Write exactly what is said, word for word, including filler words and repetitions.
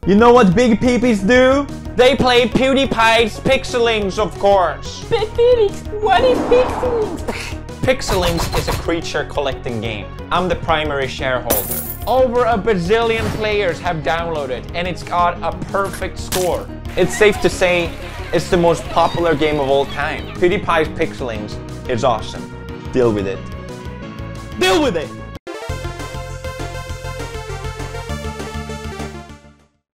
You know what big peepees do? They play PewDiePie's Pixelings, of course. But Felix, what is Pixelings? Pixelings is a creature collecting game. I'm the primary shareholder. Over a bazillion players have downloaded and it's got a perfect score. It's safe to say it's the most popular game of all time. PewDiePie's Pixelings is awesome. Deal with it. Deal with it!